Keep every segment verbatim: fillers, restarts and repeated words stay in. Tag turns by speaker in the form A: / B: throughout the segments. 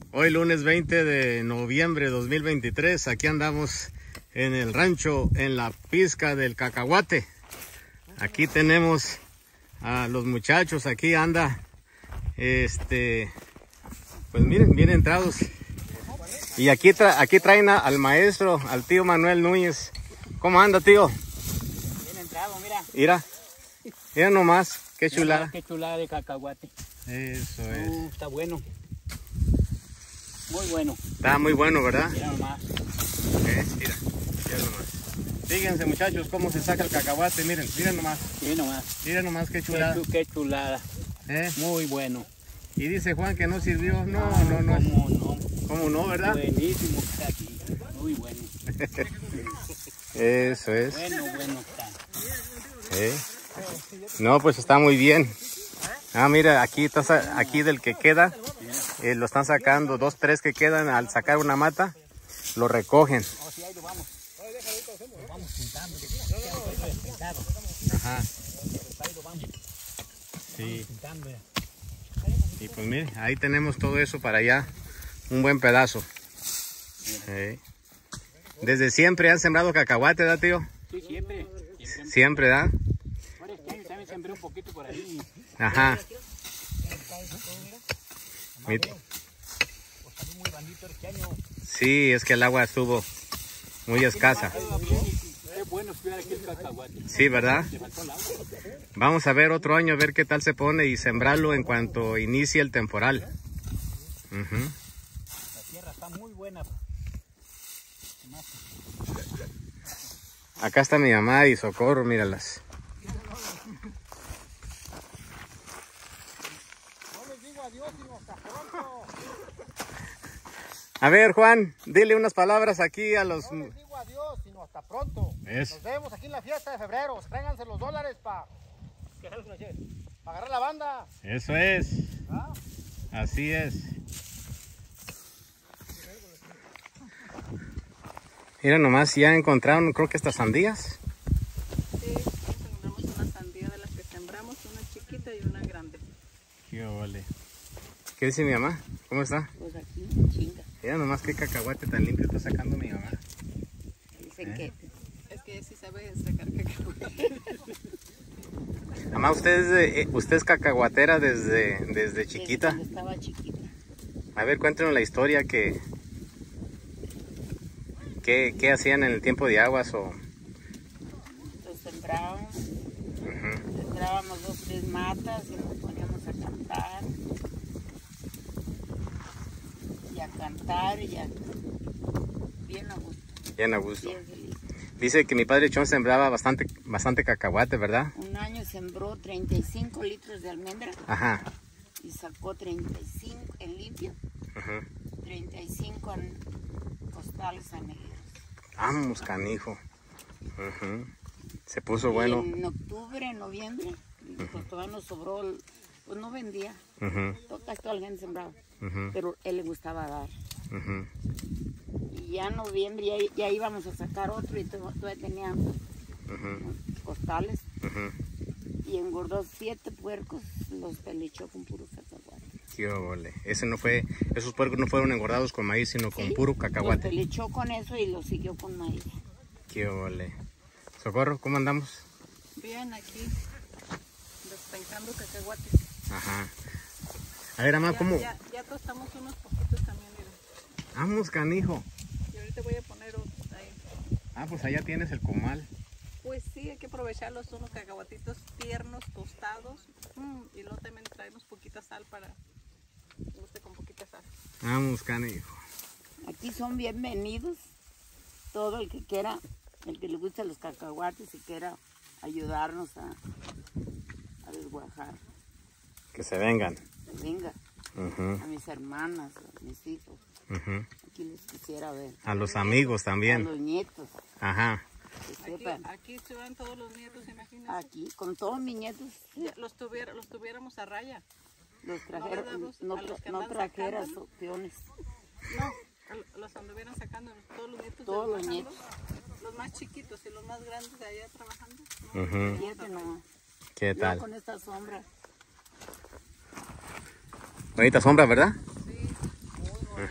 A: Hoy lunes veinte de noviembre de dos mil veintitrés, aquí andamos en el rancho en la pizca del cacahuate. Aquí tenemos a los muchachos, aquí anda, este, pues miren, bien entrados. Y aquí, tra aquí traen a, al maestro, al tío Manuel Núñez. ¿Cómo anda, tío?
B: Bien entrado, mira.
A: Mira, mira nomás, qué chulada.
B: Mira, qué chulada de cacahuate.
A: Eso es.
B: Uh, está bueno. Muy bueno.
A: Está muy bueno, ¿verdad?
B: Mira nomás.
A: ¿Eh? Mira, mira nomás. Fíjense, muchachos, cómo se saca el cacahuate. Miren, miren nomás.
B: Miren nomás.
A: Miren nomás qué chulada.
B: Qué, qué chulada.
A: ¿Eh?
B: Muy bueno.
A: Y dice Juan que no sirvió. No,
B: Ah,
A: no, no.
B: ¿Cómo no?
A: ¿Cómo no, verdad?
B: Buenísimo que está aquí. Muy bueno.
A: Eso es.
B: Bueno, bueno está.
A: ¿Eh? No, pues está muy bien. Ah, mira, aquí, está, aquí del que queda, eh, lo están sacando. Dos, tres que quedan, al sacar una mata, lo recogen.
B: Oh, sí, ahí lo vamos. Lo vamos juntando.
A: Ajá.
B: Ahí lo vamos.
A: Sí.
B: Juntando ya.
A: Y pues mire, ahí tenemos todo eso para allá. Un buen pedazo. ¿Eh? Desde siempre han sembrado cacahuate, ¿verdad, tío?
B: Sí, siempre. Siempre.
A: Siempre, ¿verdad?
B: Ahora este año también sembré un poquito por ahí.
A: Ajá. Mi-
B: Muy bandito este año.
A: Sí, es que el agua estuvo muy escasa.
B: Qué bueno estuviera aquí el cacahuate.
A: Sí, ¿verdad?
B: Le faltó el agua.
A: Vamos a ver otro año, a ver qué tal se pone y sembrarlo en cuanto inicie el temporal. Ujú.
B: La tierra está muy buena.
A: Acá está mi mamá y Socorro, míralas.
B: No les digo adiós, sino hasta pronto.
A: A ver, Juan, dile unas palabras aquí a los...
B: No les digo adiós, sino hasta pronto.
A: Es.
B: Nos vemos aquí en la fiesta de febrero. Tráiganse los dólares para pa agarrar la banda.
A: Eso es.
B: ¿Ah?
A: Así es. Mira nomás, ya encontraron, creo que estas sandías.
C: Sí, sembramos una sandía de las que sembramos, una chiquita y una grande.
A: Qué ole. ¿Qué dice mi mamá? ¿Cómo está?
C: Pues aquí, chinga.
A: Mira nomás qué cacahuate tan limpio está sacando mi mamá.
C: Dicen
A: ¿Eh?
C: que es que sí sabe sacar cacahuate.
A: Mamá, usted es, de- eh, usted es cacahuatera desde, desde chiquita.
C: Desde cuando estaba chiquita.
A: A ver, cuéntenos la historia que... ¿Qué, qué hacían en el tiempo de aguas o...?
C: Entonces sembrábamos,
A: Ujú.
C: sembrábamos dos, tres matas y nos poníamos a cantar. Y a cantar y a... Bien a gusto,
A: Bien a gusto.
C: bien feliz.
A: Dice que mi padre Chon sembraba bastante, bastante cacahuate, ¿verdad?
C: Un año sembró treinta y cinco litros de almendra
A: Ajá.
C: y sacó treinta y cinco en limpio,
A: Ujú.
C: treinta y cinco en costales anejeros.
A: Vamos, canijo. Ujú. Se puso
C: Y
A: bueno.
C: en octubre, noviembre, pues todavía nos sobró, el- pues no vendía,
A: Ujú,
C: to- casi toda la gente sembraba,
A: ujú,
C: pero él le gustaba dar.
A: ujú.
C: Y ya en noviembre ya, ya íbamos a sacar otro y to- todavía tenía
A: Ujú,
C: costales
A: ujú.
C: y engordó siete puercos, los pelichó con puro cacahuate.
A: Qué ole. Ese no fue, esos puercos no fueron engordados con maíz, sino con
C: Sí,
A: puro
C: Los
A: cacahuate.
C: pelichó con eso y lo siguió con maíz.
A: Qué ole. Socorro, ¿cómo andamos?
C: Bien, aquí, despencando cacahuate.
A: Ajá. A ver, mamá,
C: Ya,
A: ¿cómo?
C: ya, ya tostamos unos poquitos también, miren.
A: Vamos, canijo.
C: Y ahorita voy a poner otros ahí.
A: Ah, pues allá tienes el comal.
C: Pues sí, hay que aprovecharlos, son unos cacahuatitos tiernos, tostados. Mm, y luego también traemos poquita sal para que guste con poquita sal.
A: Vamos, canijo.
C: Aquí son bienvenidos todo el que quiera, el que le guste los cacahuates y quiera ayudarnos a, a desguajar.
A: Que se vengan.
C: Venga,
A: Ujú,
C: a mis hermanas, a mis hijos,
A: ujú.
C: aquí les quisiera ver.
A: A los amigos
C: A
A: también.
C: los nietos,
A: Ajá.
C: que sepan.
D: Aquí se van todos los nietos, imagínense.
C: Aquí, con todos mis nietos,
D: Ya los, tuviera, los tuviéramos a raya.
C: los trajeron,
D: ¿verdad? Los-
C: no,
D: a los que
C: no
D: andan
C: trajeras
D: sacando,
C: opciones.
D: No, a- los anduvieran sacando todos los nietos.
C: Todos los
D: trabajando,
C: nietos.
D: Los más chiquitos y los más grandes de allá trabajando.
A: Ujú.
C: Fíjate nomás.
A: ¿Qué
C: Yo
A: tal?
C: con esta sombra.
A: Bonita sombra, ¿verdad?
D: Sí,
A: Ujú.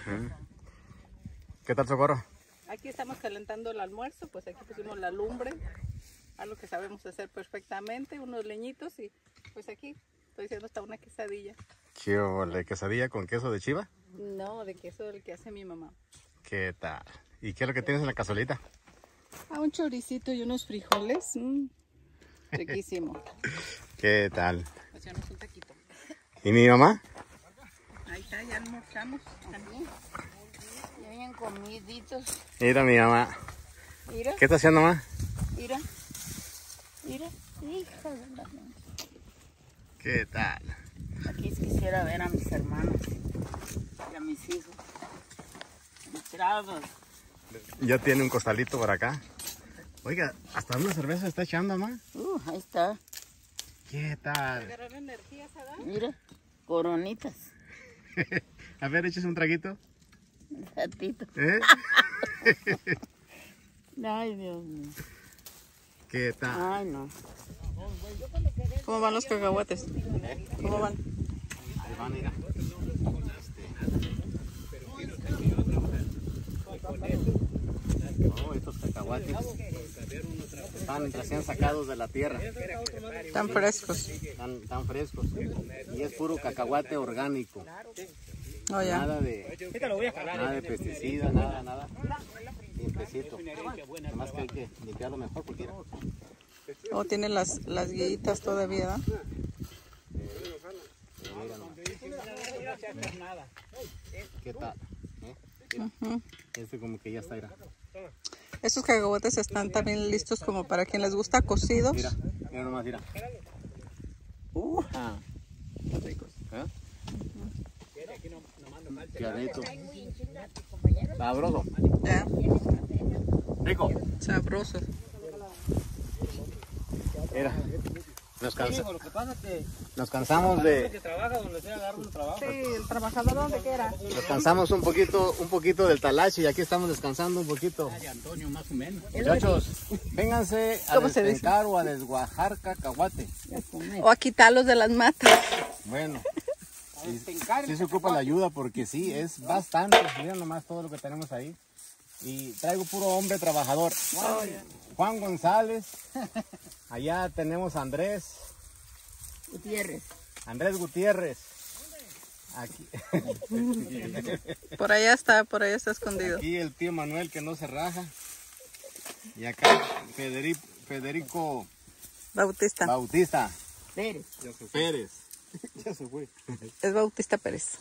A: ¿Qué tal, Socorro?
D: Aquí estamos calentando el almuerzo, pues aquí pusimos la lumbre, algo que sabemos hacer perfectamente, unos leñitos y pues aquí estoy haciendo hasta una quesadilla.
A: ¿Qué ole? ¿Quesadilla con queso de chiva?
D: No, de queso el que hace mi mamá.
A: ¿Qué tal? ¿Y qué es lo que tienes en la cazuelita?
D: Ah, un choricito y unos frijoles. Mm, riquísimo.
A: ¿Qué tal?
D: Hacemos un taquito.
A: ¿Y mi mamá?
D: Ahí está, ya almorzamos también.
C: Ya vienen comiditos.
A: Mira mi mamá.
C: Mira,
A: ¿Qué está haciendo, mamá?
C: mira. Mira, hija de la...
A: ¿Qué tal?
C: Aquí quisiera ver a mis hermanos y a mis hijos. Mis tragos.
A: Ya tiene un costalito por acá. Oiga, hasta una cerveza está echando, mamá.
C: Uh, ahí está.
A: ¿Qué tal?
D: Agarrar energía, ¿sabes?
C: Mira, coronitas.
A: A ver, échese un traguito.
C: Un ratito.
A: ¿Eh?
C: Ay, Dios mío.
A: ¿Qué tal?
C: Ay, no.
D: ¿Cómo van los cacahuates? ¿Cómo van?
A: Ahí van, mira. Oh, estos cacahuates están recién sacados de la tierra.
D: Están frescos.
A: Están, están frescos. Y es puro cacahuate orgánico.
D: Oh, ya.
A: Nada de, nada de pesticidas, nada, nada. Limpiecito. Nada más que hay que limpiarlo mejor porque
D: Oh, tiene las, las guillitas todavía, ¿no?
A: ¿qué tal? ¿Eh?
D: Ujú.
A: Este como que ya está, mira.
D: Estos cacahuates están también listos como para quien les gusta cocidos.
A: Mira, mira nomás, mira.
D: Uh,
A: Ah. ¿Eh? Clarito. Sabroso.
D: ya,
A: Rico.
D: sabrosos.
A: Mira. Nos, cansa- nos cansamos de...
D: Sí, el trabajador donde quiera.
A: Nos cansamos un poquito, un poquito del talache y aquí estamos descansando un poquito.
B: Antonio, más o menos.
A: Muchachos, vénganse a
D: ¿Cómo se dice?
A: despencar o a desguajar cacahuate.
D: O a quitarlos de las matas.
A: Bueno, sí, sí se ocupa la ayuda porque sí, es bastante. Miren nomás todo lo que tenemos ahí. Y traigo puro hombre trabajador. Juan González. Allá tenemos a Andrés.
C: Gutiérrez.
A: Andrés Gutiérrez. Aquí,
D: Por allá está, por allá está escondido.
A: aquí el tío Manuel que no se raja. Y acá Federico, Federico
D: Bautista.
A: Bautista
C: Pérez.
A: Pérez. Ya se fue.
D: Es Bautista Pérez.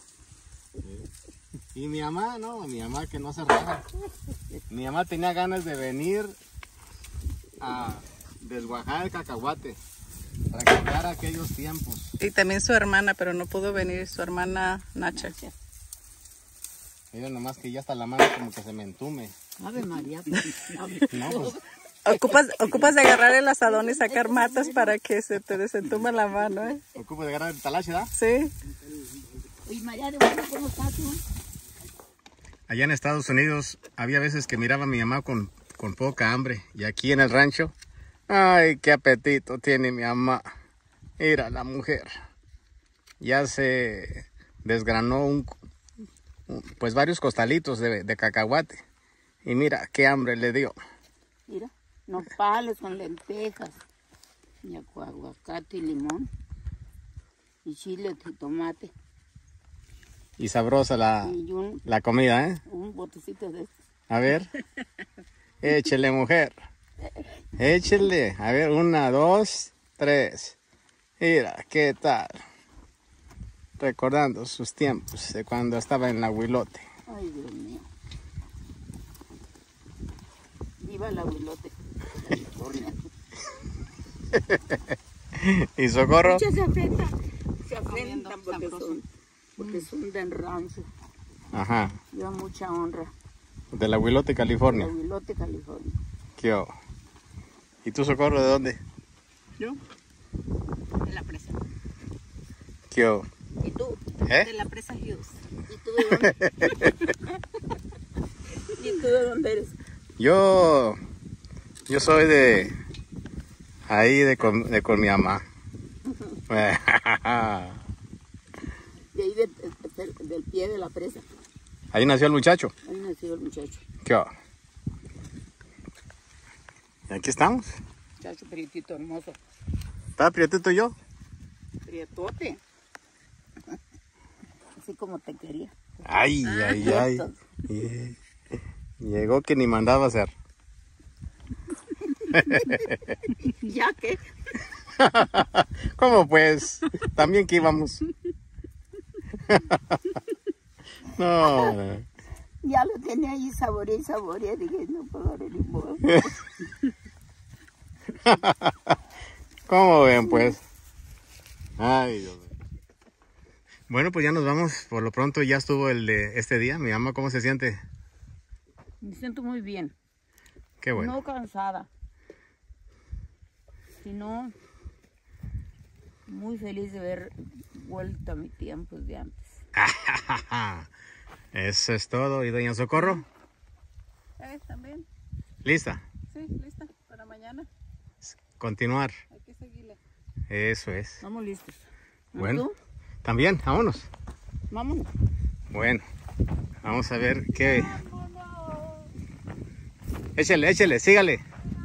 A: Y mi mamá, no, mi mamá que no se raja. Mi mamá tenía ganas de venir a desguajar el cacahuate, recordar aquellos tiempos.
D: Y también su hermana, pero no pudo venir, su hermana Nacha.
A: Miren nomás que ya hasta la mano como que se me entume.
C: Ave María.
A: No, pues,
D: Ocupas, ocupas de agarrar el asadón y sacar matas para que se te desentume la mano, ¿eh?
A: ocupo de agarrar el talache, ¿verdad?
D: Sí.
C: Oye, María, ¿de bueno cómo estás tú?
A: Allá en Estados Unidos había veces que miraba a mi mamá con, con poca hambre. Y aquí en el rancho, ay, qué apetito tiene mi mamá. Mira la mujer. Ya se desgranó un, un- pues varios costalitos de, de cacahuate. Y mira qué hambre le dio.
C: Mira, nopales con lentejas, y agu- aguacate y limón, y chile y tomate,
A: Y sabrosa la,
C: y un,
A: la comida, ¿eh?
C: un botecito de estos.
A: A ver. Échele, mujer. Échele. A ver, una, dos, tres. Mira, ¿qué tal? Recordando sus tiempos de cuando estaba en la Huilote.
C: Ay, Dios mío. Viva la Huilote, California.
A: ¿Y Socorro?
C: Muchos se afrentan, se afrentan porque son, porque son de rancho.
A: Ajá.
C: Lleva mucha honra.
A: De la Huilote,
C: La
A: California.
C: Huilote, California.
A: ¿Qué hubo? ¿Y tú, Socorro, de dónde?
D: Yo. De la presa.
A: ¿Qué hubo?
C: ¿Y tú?
D: De
A: ¿Eh?
D: la presa Hughes.
C: ¿Y tú de dónde? ¿Y tú de dónde eres?
A: Yo... Yo soy de... Ahí de con, de con mi mamá.
C: De ahí de- de- del pie de la presa.
A: Ahí nació el muchacho.
C: Ahí nació el muchacho.
A: ¿Qué va? Y aquí estamos.
C: Muchacho prietito hermoso.
A: ¿Está prietito yo?
C: Prietote. Así como te quería.
A: Ay, ay, ay. Y- Llegó que ni mandaba hacer.
C: ¿Ya qué?
A: ¿Cómo pues? También que íbamos. No.
C: Ya lo tenía ahí saboreé y saboreé. Dije, no puedo dar ni modo.
A: ¿Cómo ven pues? Ay, Dios mío. Bueno, pues ya nos vamos. Por lo pronto ya estuvo el de este día. Mi mamá, ¿cómo se siente?
C: Me siento muy bien.
A: Qué bueno.
C: No cansada. Sino muy feliz de haber vuelto a mis tiempos de antes.
A: Eso es todo. ¿Y doña Socorro?
D: ¿Eh? ¿También?
A: ¿Lista?
D: Sí, lista para mañana.
A: Continuar.
D: Hay que seguirle.
A: Eso es.
C: Estamos listos. ¿Y
A: Bueno,
C: tú?
A: también, vámonos.
C: Vámonos.
A: Bueno, vamos a ver qué... Échale, échale, sígale.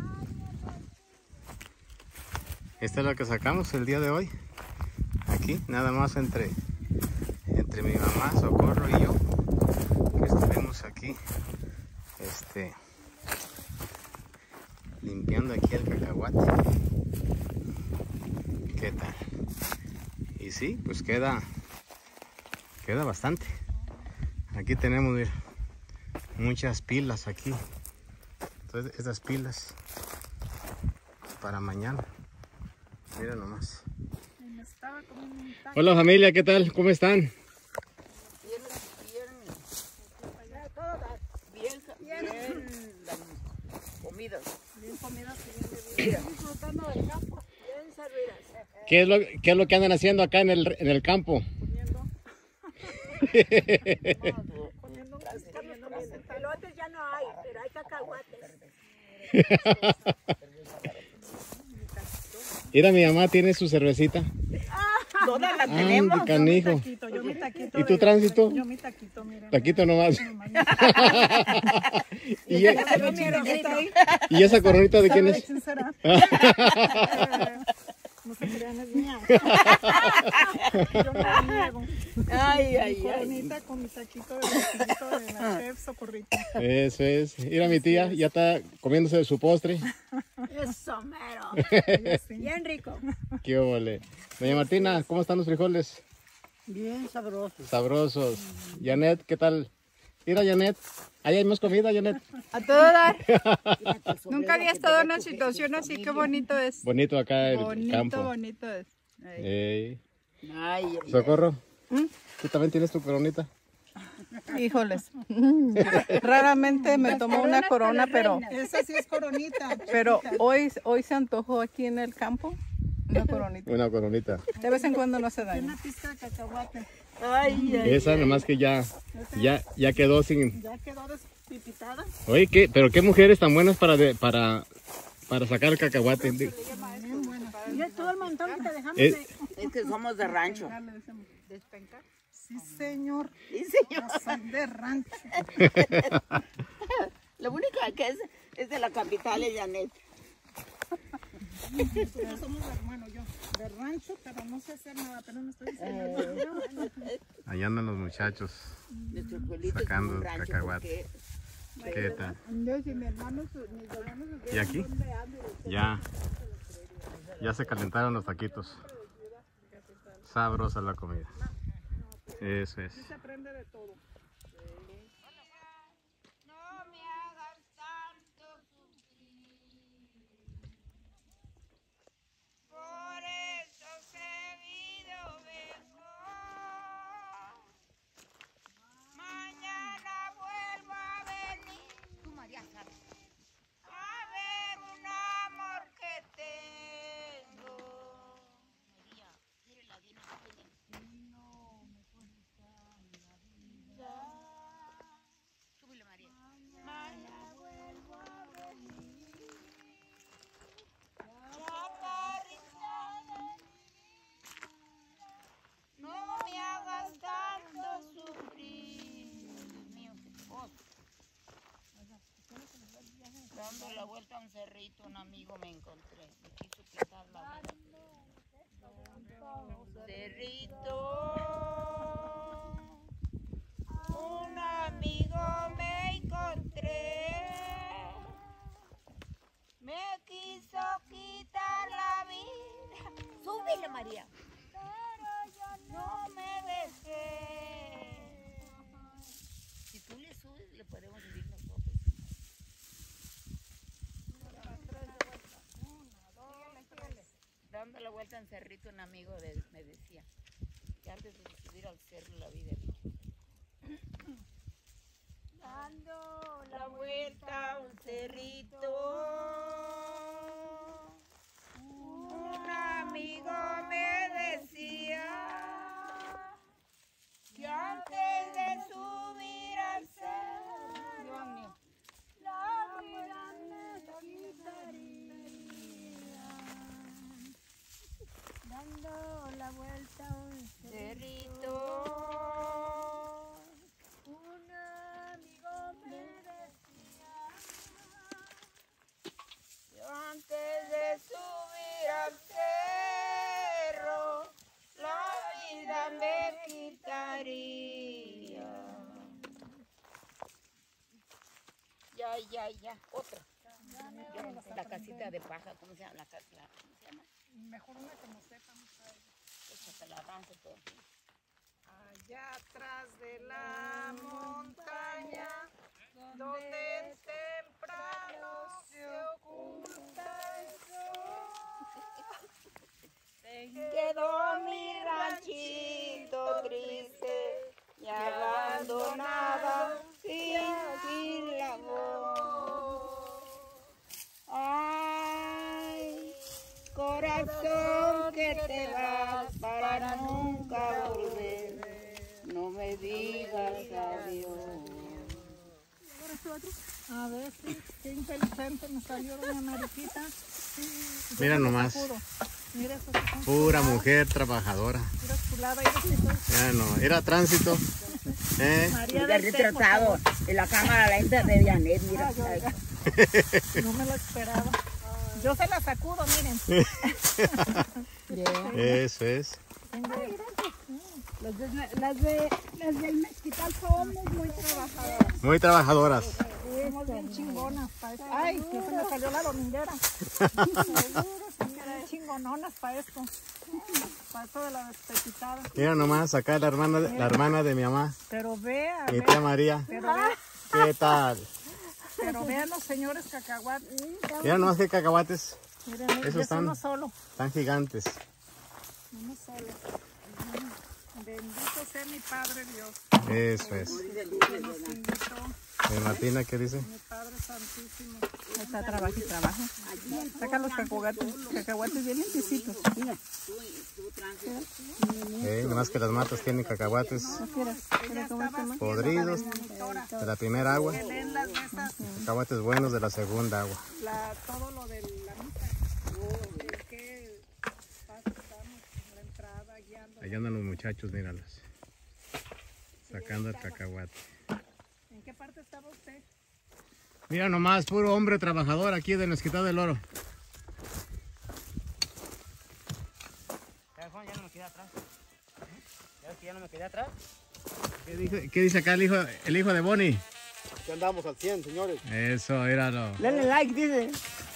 A: Esto es lo que sacamos el día de hoy. Aquí, nada más entre, entre mi mamá, Socorro y yo. Que estuvimos aquí, este, limpiando aquí el cacahuate. ¿Qué tal? Y sí, pues queda, queda bastante. Aquí tenemos, mira, muchas pilas aquí. Entonces, estas pilas para mañana. Mira nomás. Hola familia, ¿qué tal? ¿Cómo están?
C: Bien, bien, bien, bien las comidas.
D: Bien comidas y bien disfrutando del campo. Bien servidas.
A: ¿Qué es lo, qué es lo que andan haciendo acá en el, en el campo?
D: Comiendo.
C: Comiendo.
D: Pelotes ya no hay, pero hay cacahuates.
A: Mira, mi mamá tiene su cervecita.
C: Todas las
A: Ah,
C: tenemos.
A: canijo.
D: Taquito, yo mi taquito.
A: ¿Y tu
D: de-
A: tránsito?
D: Yo mi taquito, miren.
A: Taquito nomás. ¿Y,
D: Yo
A: e-
D: mi taquito.
A: ¿Y esa coronita de quién
D: ¿Sabe de
A: es?
D: quién será? No se crean, es mía. Yo no la niego.
C: Ay,
D: Mi
C: ay, ay.
D: coronita con mi taquito de vestidito de la chef Socorrito.
A: Eso es. Mira, mi tía ya está comiéndose de su postre.
C: Eso, mero.
D: Bien rico.
A: Qué ole. Doña Martina, ¿cómo están los frijoles?
C: Bien sabroso.
A: Sabrosos. Janet, ¿qué tal? Mira, Janet. Ahí hay más comida, Janet.
E: A todo dar. Nunca había estado en una situación así, qué bonito es.
A: Bonito acá el
E: Bonito,
A: campo.
E: bonito es. Ey.
A: Ey.
C: Ay, ay, ay.
A: Socorro. ¿Tú también tienes tu coronita?
D: Híjoles. Raramente me tomo una corona, pero,
E: Esa sí es coronita.
D: pero hoy, hoy se antojó aquí en el campo una coronita.
A: Una coronita.
D: De vez en cuando no se daña.
E: Una pizca de cacahuate.
C: Ay, ay.
A: Esa nomás que ya, ya, ya quedó sin...
E: Ya quedó despipitada.
A: Oye, ¿qué? Pero qué mujeres tan buenas para, de- para, para sacar el cacahuate. De-
E: Y todo el montón que te dejamos
A: Eh,
C: Es que somos de rancho.
E: despencar.
D: Sí, señor.
C: Sí, señor.
D: Soy de rancho.
C: Lo único que es, es de la capital es Janet.
E: Nosotros somos de, bueno, yo, de rancho, pero no sé hacer nada, pero no estoy diciendo.
A: Allá andan los muchachos
C: Nuestro pueblito es
A: sacando
C: como un rancho
A: cacahuate.
C: porque
A: ¿Qué tal?
E: Yo y mi hermano, mis hermanos.
A: ¿Y aquí? Ya, ya se calentaron los taquitos. Sabrosa la comida. Eso es.
D: Se aprende de todo.
F: Por eso seguido vengo. Mañana vuelvo a venir. Tú, María, sabes. A ver un amor que tengo. María, ¿quieres la dina? No, me cuesta la vida.
C: la vuelta a un cerrito, un amigo me encontré. Me quiso quitar la vida. Cerrito, un amigo me encontré. Me quiso quitar la vida. Súbele, María. No me besé. Si tú le subes, le podemos subir nosotros. Dando la vuelta en cerrito, un amigo de, me decía que antes de subir al cerro la vida. Dando la vuelta a un cerrito, un amigo me decía que antes de subir al cerro la vida me quitaría. Dando la vuelta a un cerrito, un amigo me decía que antes de subir al cerro la vida me quitaría. Ya, ya, ya, otra. La casita de paja, ¿cómo se llama? La, ca- la, ¿cómo se llama?
E: Mejor una que no sepa.
C: Échate la danza todo.
E: Allá atrás de la montaña, donde temprano se oculta el sol.
C: Quedó mi ranchito triste y abandonada sin, sin labor. Ay, corazón que te vas para nunca volver, no me digas adiós.
E: A ver, sí, qué inteligente me salió doña Mariquita. Sí,
A: Mira nomás,
E: mira eso que son
A: pura
E: chuladas,
A: mujer trabajadora.
E: mira chulada, mira eso.
A: Ya no, era tránsito. ¿Eh?
E: María
C: Ya
E: del
C: retratado en la cámara lenta de Janet, mira.
E: Ay, oiga. No me lo esperaba. Yo se la sacudo, miren.
A: Eso es.
E: Las, de, las, de, las del mezquital somos muy trabajadoras.
A: Muy trabajadoras.
E: Somos bien chingonas para esto. Ay, que se me salió la dominguera. Bien chingononas para esto. Para esto de la despepitada.
A: Mira nomás, acá la hermana, de- la hermana de mi mamá,
E: Pero vea,
A: mi
E: vea,
A: tía María.
E: pero vea,
A: ¿Qué tal?
E: pero vean los señores cacahuates.
A: Mira nomás que cacahuates,
E: Miren,
A: Esos
E: ya
A: están-
E: uno solo.
A: tan gigantes.
E: Uno solo. Bendito sea mi Padre Dios,
A: Eso es.
E: que nos invitó,
A: Eh, Martina, ¿qué dice?
E: mi Padre Santísimo.
D: Está trabajo y trabajo. Saca los cacahuates, cacahuates bien limpiecitos.
A: Eh, nomás que las matas tienen cacahuates podridos de la primera agua,
E: Leen las mesas,
A: cacahuates buenos de la segunda agua.
E: la, todo lo de la misa. ¿En qué paso estamos? En la entrada, guiando.
A: Allá andan los muchachos, míralos, sacando el cacahuate.
E: ¿En qué parte estaba usted?
A: Mira nomás, puro hombre trabajador aquí de Mezquital del Oro.
B: Ya no me quedé atrás. Ya ves que ya no me quedé atrás.
A: ¿Qué dice, qué dice acá el hijo, el hijo de Bonnie?
B: Aquí andamos al cien, señores.
A: Eso, míralo.
C: Denle like, dice.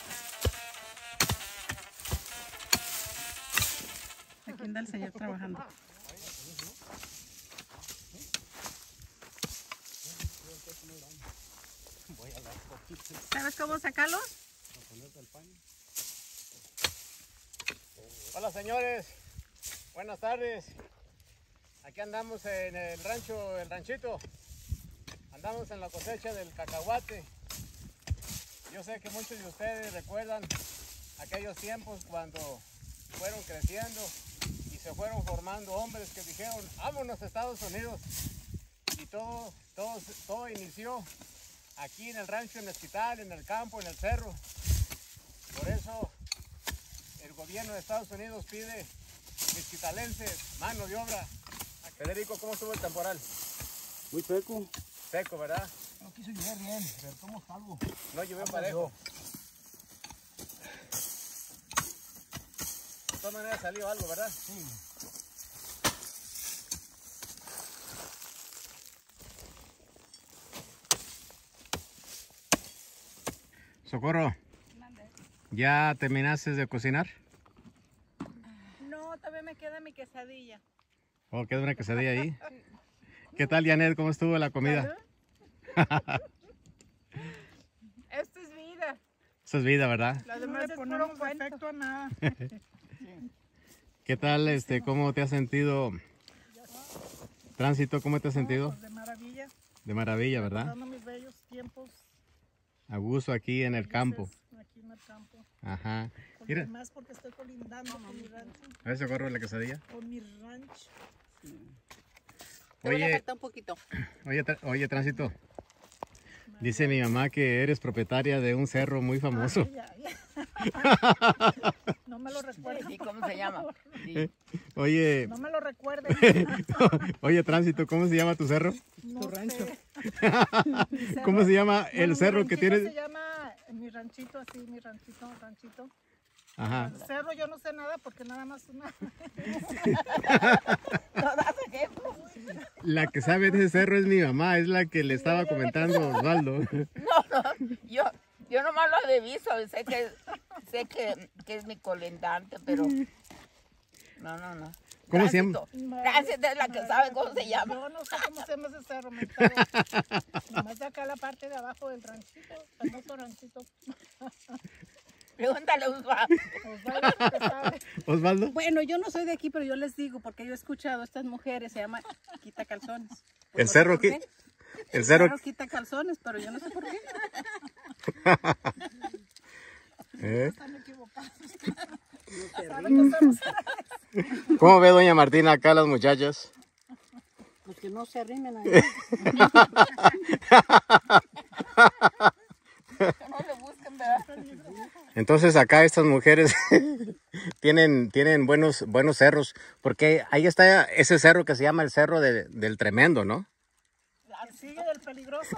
D: Aquí anda el señor trabajando. ¿Sabes cómo sacarlo?
A: Hola señores, buenas tardes. Aquí andamos en el rancho, el ranchito. Andamos en la cosecha del cacahuate. Yo sé que muchos de ustedes recuerdan aquellos tiempos cuando fueron creciendo y se fueron formando hombres que dijeron, vámonos a Estados Unidos. Y todo, todo, todo inició aquí en el rancho, en Mezquital, en el campo, en el cerro. Por eso el gobierno de Estados Unidos pide mezquitalenses, mano de obra. Federico, ¿cómo estuvo el temporal?
B: Muy seco.
A: Seco, ¿verdad?
B: No quiso llover bien, pero somos algo.
A: No llovió parejo. todas maneras salió algo, ¿verdad? Sí. Socorro, ¿ya terminaste de cocinar?
E: No, todavía me queda mi quesadilla.
A: Oh, queda una quesadilla ahí. ¿Qué tal, Janet? ¿Cómo estuvo la comida?
E: Esto es vida.
A: Eso es vida, ¿verdad?
E: Lo
B: No
E: demás
B: le
E: es puro
B: ponemos
E: cuento.
B: efecto a nada.
A: ¿Qué tal, este, cómo te has sentido? Tránsito, ¿cómo te has sentido?
B: Pues de maravilla.
A: De maravilla, ¿verdad?
B: Dando mis bellos tiempos.
A: A gusto aquí en el campo.
B: felices Aquí en el campo.
A: Ajá.
B: Con
A: Mira,
B: más porque estoy colindando con mi rancho.
A: a ver, Socorro, la quesadilla.
B: Con mi rancho.
D: Te voy a
A: Oye,
D: faltar un poquito.
A: oye, tra- oye, Tránsito. Dice mi mamá que eres propietaria de un cerro muy famoso.
B: Ay, ay, ay. No me lo recuerden.
C: ¿Y cómo se llama? Sí.
A: Oye,
B: No me lo recuerden.
A: oye, Tránsito, ¿cómo se llama tu cerro?
B: No tu rancho.
A: ¿Cómo se llama el cerro que tienes?
B: Se llama eh, mi ranchito, así, mi ranchito, ranchito.
A: Ajá.
B: El cerro yo no sé nada porque nada más una.
A: La que sabe de ese cerro es mi mamá, es la que le estaba comentando a Osvaldo.
C: No, no, yo, yo nomás lo he visto, sé que, sé que, que es mi colindante, pero no, no, no.
A: ¿Cómo se llama?
C: Tránsito. Tránsito es la que sabe cómo se llama.
B: Yo no sé cómo se llama ese cerro, me paro. Nomás de acá la parte de abajo del ranchito, famoso ranchito.
C: Pregúntale a Osvaldo.
B: Osvaldo es el que sabe.
A: Osvaldo.
D: Bueno, yo no soy de aquí, pero yo les digo, porque yo he escuchado a estas mujeres, se llama quita calzones. Pues
A: El
D: no sé
A: cerro
D: por
A: aquí.
D: qué.
A: El
D: El
A: cerro.
D: cerro quita calzones, pero yo no sé por qué.
A: ¿Eh?
B: Están equivocados. ¿Saben qué hacemos?
A: ¿Cómo ve doña Martina acá las muchachas?
D: Pues que no se arrimen ahí.
C: No le busquen, ¿verdad?
A: Entonces acá estas mujeres tienen, tienen buenos, buenos cerros, porque ahí está ese cerro que se llama el Cerro de- del Tremendo, ¿no?
B: Sigue del peligroso.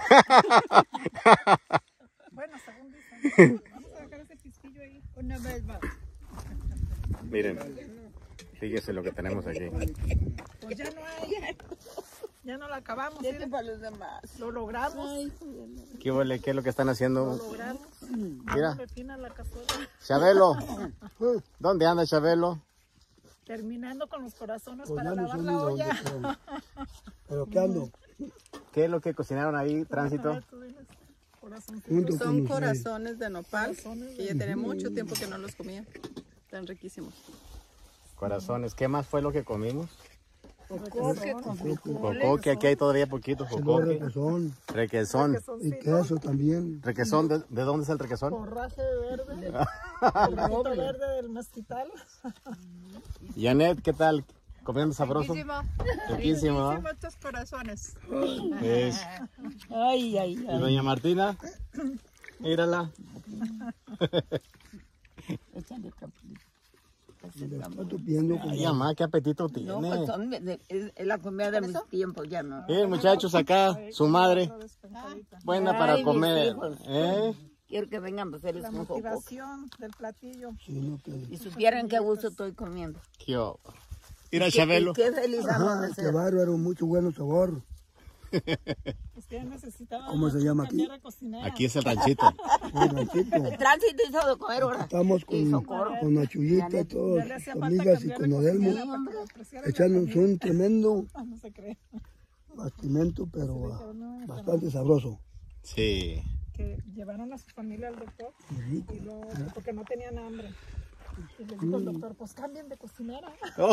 B: Bueno, según dicen. Vamos a dejar ese pistillo ahí. Una vez más.
A: Miren, fíjese lo que tenemos aquí.
B: Pues ya no hay. Ya no lo acabamos.
C: Este
B: ¿eh?
C: para los demás.
B: Lo logramos.
A: ¿Qué, huele? ¿Qué es lo que están
B: Lo
A: haciendo?
B: logramos.
A: Mira,
B: Le fina la cazuela.
A: Chabelo, ¿dónde anda Chabelo?
B: Terminando con los corazones
G: Pues
B: para
G: ya no
B: lavar
G: sé
B: la
G: ni dónde,
B: olla.
G: pero, pero ¿qué ando?
A: ¿Qué es lo que cocinaron ahí, Tránsito?
B: Tú dices, corazoncitos.
G: Junto con
D: Son
G: ustedes.
D: corazones de nopal, que ya tenía mucho tiempo que no los comía. Están riquísimos.
A: Corazones, ¿qué más fue lo que comimos?
B: Jocoque con frijoles.
A: Jocoque, aquí hay todavía poquito
G: Luego
A: jocoque.
G: requesón
A: Requesón.
G: y queso también.
A: Requesón, ¿de, de dónde es el requesón?
B: Forraje verde. El rojito verde del mezquital.
A: Janet, ¿qué tal? ¿Comiendo sabroso?
D: Riquísimo.
A: Riquísimo, ¿no?
D: Riquísimo estos corazones.
A: Es.
C: Ay, ay,
A: ¿Y
C: ay.
A: doña Martina? Mírala.
C: Échale otro poquito.
G: Está tupiendo como
A: Ay, mamá, qué apetito
C: No,
A: tiene.
C: pues son de- de- es, es la comida de mis tiempos, ya no.
A: Miren, muchachos, acá, su madre. Buena para
C: Ay, mis
A: comer.
C: hijos.
A: ¿Eh?
C: Quiero que vengan a hacerles
B: La
C: un jocoque.
B: motivación del platillo.
G: si no que,
C: Y supieran qué gusto estoy comiendo.
A: ¿Qué hubo? Mira,
C: Y qué-
A: Chabelo.
C: y Qué feliz amo
G: ajá,
C: de
G: qué
C: ser.
G: bárbaro, mucho bueno sabor.
B: Es que necesitaba
G: ¿Cómo se llama aquí?
B: cambiar a cocinera.
A: Aquí es el ranchito.
G: Un ranchito.
C: El tránsito hizo de comer ahora.
G: Estamos
C: Y
G: con,
C: Socorro.
G: con Nachuyita, todos,
B: Ya le hacía falta
G: amigas y
B: cambiar
G: con
B: de
G: Odelmo,
B: cocinera para que lo apreciaran.
G: echándonos un tremendo
B: Ah, no se cree.
G: bastimento, pero ah, bastante sabroso.
A: Sí.
B: Que llevaron a su familia al doctor
G: Muy rico.
B: y luego, porque no tenían hambre. Y les dijo el doctor, pues cambien de cocinera.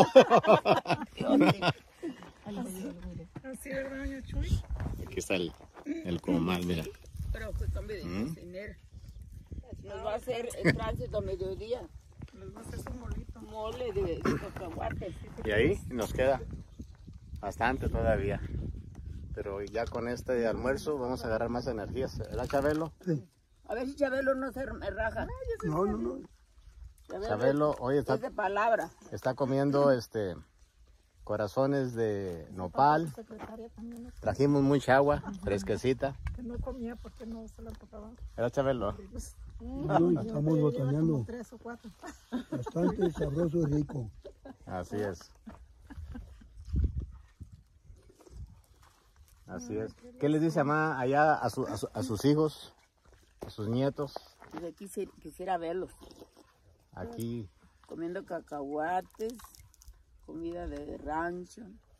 B: Así, ¿verdad, doña Chuy?
A: Aquí está el, el comal, mira.
C: Pero pues cambie de cocinera. Nos va a hacer el tránsito a mediodía.
B: Les va a hacer su molito.
C: Mole de, de cacahuate.
A: Y ahí nos queda bastante todavía. Pero ya con este almuerzo vamos a agarrar más energías. ¿Verdad, Chabelo?
G: Sí.
C: A ver si Chabelo no se me raja.
G: No, no, no.
A: Chabelo, hoy está,
C: Es de palabra.
A: está comiendo este corazones de nopal.
B: Secretaria también,
A: Trajimos mucha agua, fresquecita.
B: que no comía porque no se le antojaba.
A: ¿Verdad, Chabelo?
B: Pues,
G: No, estamos botaneando.
E: Tres o cuatro.
G: Bastante sabroso y rico.
A: Así es. Así es. ¿Qué les dice mamá allá a, su- a su- a sus hijos, a sus nietos?
C: Pues aquí quisi- quisiera verlos
A: Aquí.
C: comiendo cacahuates, comida de rancho,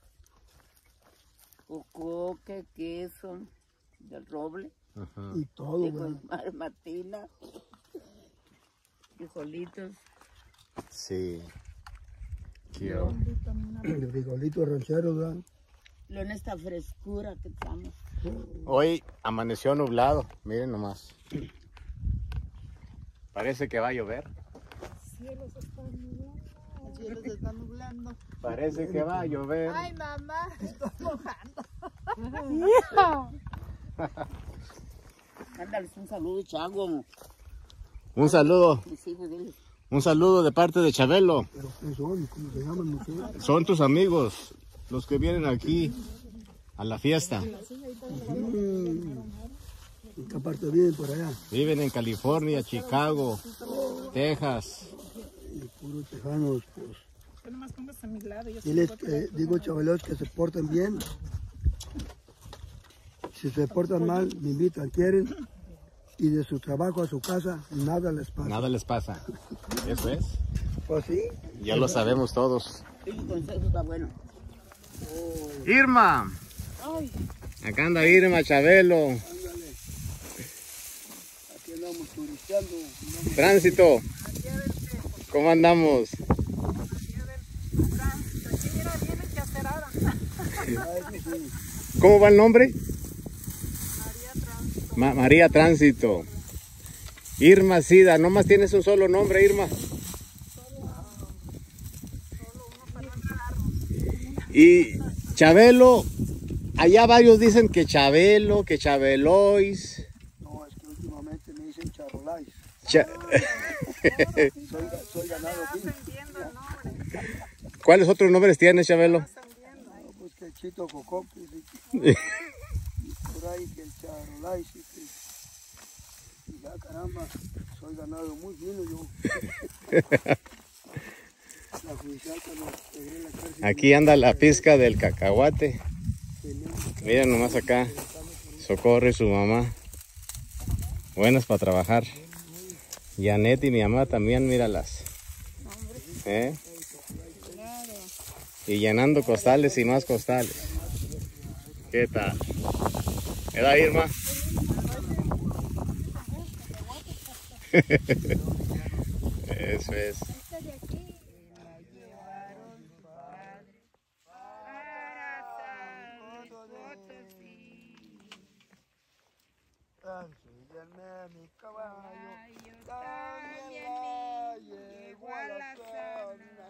C: cocoque, queso, del roble,
A: Ujú.
G: Y todo,
C: de
G: ¿verdad?
C: con matina, frijolitos.
A: Sí. Qué
C: Yo,
G: El frijolito ranchero, ¿verdad?
C: lo en esta frescura que estamos.
A: Hoy amaneció nublado, miren nomás. Parece que va a llover.
E: Cielos están nublando. El cielo se está nublando.
A: Parece que va a llover.
E: Ay, mamá, estoy mojando.
C: Mándales un saludo, Chago.
A: Un saludo,
C: Mis hijos, diles.
A: un saludo de parte de Chabelo.
G: Pero ¿qué son? ¿Cómo se llaman ustedes?
A: Son tus amigos, los que vienen aquí a la fiesta.
G: Mm. ¿En qué parte viven por allá?
A: Viven en California, Chicago, Texas.
G: Y puros tejanos, pues.
E: Yo nomás pongas a mi lado. Yo
G: Diles que, digo chavalos que se porten bien. Si se portan mal, me invitan, quieren. Y de su trabajo a su casa, nada les pasa.
A: Nada les pasa. Eso es.
G: Pues sí.
A: Ya lo sabemos todos.
C: El consejo está bueno.
A: Irma. Acá anda Irma, Chabelo.
G: Aquí andamos turisteando.
A: Tránsito. ¿Cómo andamos? ¿Cómo va el nombre? Ma- María Tránsito. Irma Sida, nomás tienes un solo nombre, Irma. Y Chabelo, allá varios dicen que Chabelo, que Chabelois.
G: No, es que últimamente me dicen charolais.
A: Cha-
G: Soy, soy ganado aquí.
A: ¿Cuáles otros nombres tienes, Chabelo?
G: No, pues que el chito coco, que sí, por ahí que el charolais. Y, que, y ya caramba, soy ganado muy fino yo. La judicial cuando pegué la cárcel.
A: Aquí anda la pizca del cacahuate. Miren nomás acá. Socorro y su mamá. Buenas para trabajar. Janet y mi mamá también, míralas. ¿Eh? Y llenando costales y más costales. ¿Qué tal? ¿Edad, Irma? Eso es.
G: Ensíguenme mi caballo, también la llevo a la zona.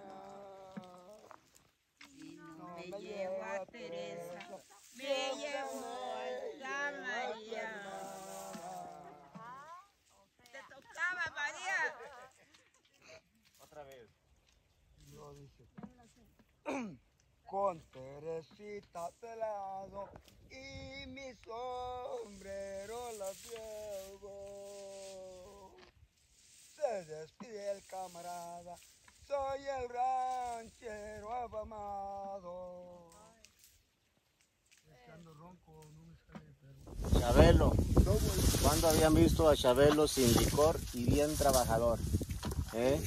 F: Me llevo a Teresa, me llevo a María. Te tocaba, María.
A: Otra vez.
G: Yo dije, con Teresita de lado y mi sombrero la llevo. Se despide el camarada, soy el ranchero afamado.
A: Chabelo. ¿Cuándo habían visto a Chabelo sin licor y bien trabajador? ¿Eh?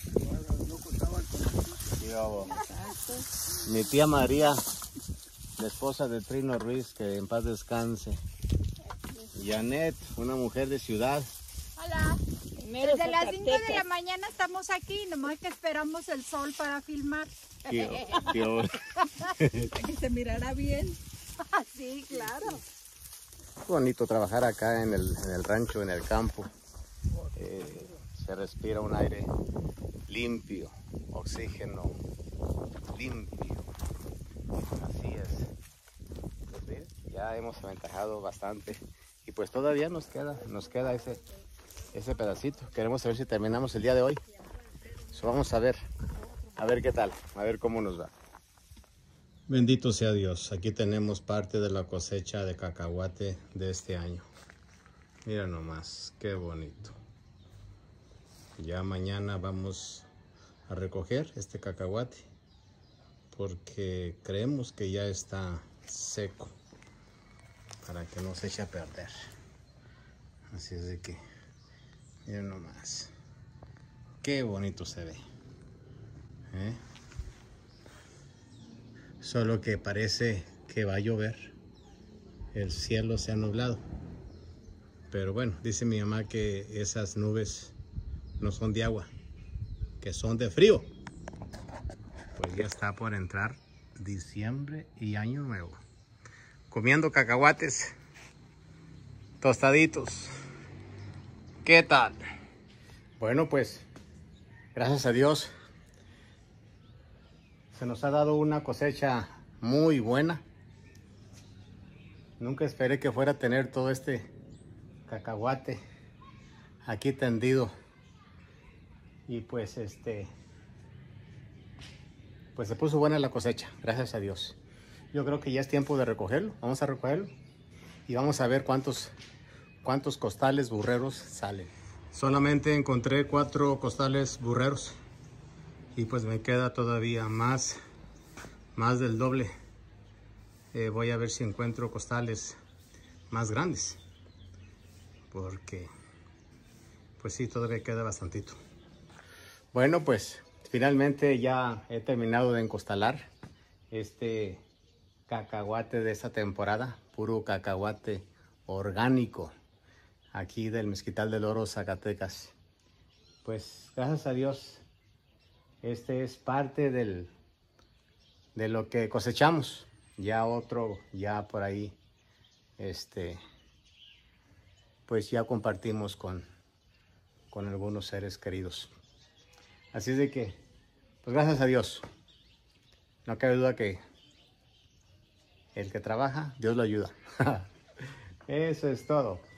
A: Sí, bobo. Mi tía María, la esposa de Trino Ruiz, que en paz descanse. Janet, una mujer de ciudad.
F: Hola. Desde las cinco de la mañana estamos aquí, nomás que esperamos el sol para filmar.
A: Qué- qué bo-
E: Que se mirará bien.
F: Sí, claro.
A: bonito trabajar acá en el, en el rancho, en el campo. Eh, se respira un aire limpio, oxígeno limpio. Así es. Pues miren, ya hemos aventajado bastante y pues todavía nos queda, nos queda ese, ese pedacito. Queremos saber si terminamos el día de hoy. So, vamos a ver, a ver qué tal, a ver cómo nos va. Bendito sea Dios, aquí tenemos parte de la cosecha de cacahuate de este año. Mira nomás, qué bonito. Ya mañana vamos a recoger este cacahuate porque creemos que ya está seco para que no se eche a perder. Así es de que miren nomás qué bonito se ve, ¿eh? Solo que parece que va a llover, el cielo se ha nublado, pero bueno, dice mi mamá que esas nubes no son de agua, que son de frío. Pues ya está por entrar diciembre y año nuevo. Comiendo cacahuates tostaditos. ¿Qué tal? Bueno, pues gracias a Dios se nos ha dado una cosecha muy buena. Nunca esperé que fuera a tener todo este cacahuate aquí tendido. Y pues este, pues se puso buena la cosecha, gracias a Dios. Yo creo que ya es tiempo de recogerlo. Vamos a recogerlo y vamos a ver cuántos, cuántos costales burreros salen. Solamente encontré cuatro costales burreros y pues me queda todavía más, más del doble. Eh, voy a ver si encuentro costales más grandes, porque pues sí, todavía queda bastantito. Bueno, pues finalmente ya he terminado de encostalar este cacahuate de esta temporada, puro cacahuate orgánico, aquí del Mezquital del Oro, Zacatecas. Pues gracias a Dios, este es parte del, de lo que cosechamos. Ya otro, ya por ahí, este, pues ya compartimos con, con algunos seres queridos. Así es de que, pues gracias a Dios, no cabe duda que el que trabaja, Dios lo ayuda. Eso es todo.